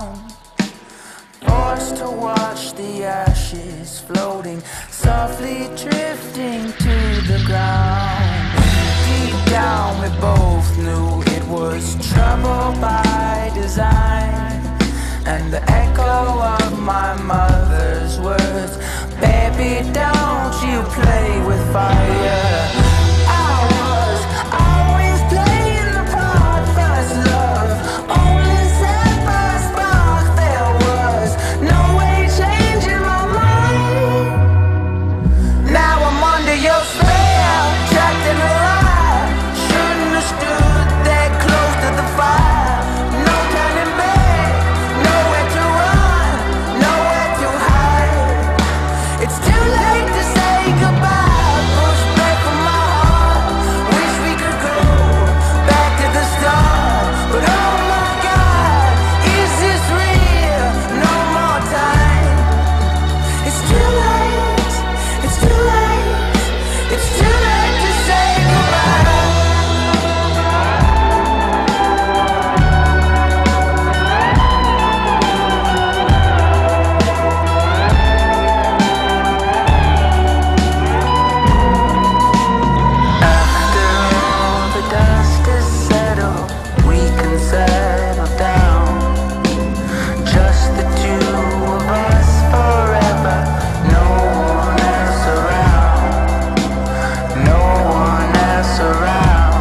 Forced to watch the ashes floating, softly drifting to the ground. Deep down we both knew it was trouble by design. And the echo of my mother's words, baby, don't you play with fire. I was always playing the part, first love, only set by a spark. There was no way changing my mind. Now I'm under your spell, trapped in a lie. Shouldn't have stood that close to the fire. No turning back, nowhere to run, nowhere to hide. It's too late to say goodbye. Push back from my heart. Wish we could go back to the start. But oh my God, is this real? No more time. It's too late. It's too late. It's too late to say goodbye. After all the dust is settled, we can settle down. Just the two of us forever. No one else around. No one else around.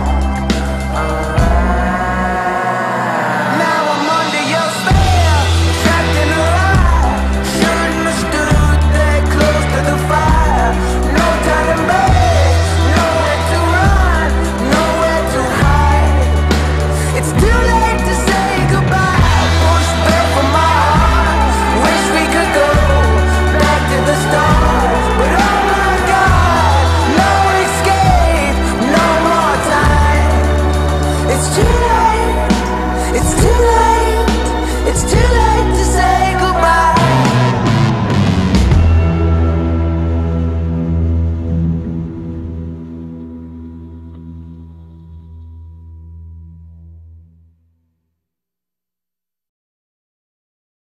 Now I'm under your spell, trapped in a lie. Shouldn't have stood that close to the fire. No turning back, nowhere to run, nowhere to hide. It's too late to say goodbye. Push back from my heart. Wish we could go back to the start. But oh my God, no escape, no more time. It's too late. It's too late. It's too late to say goodbye.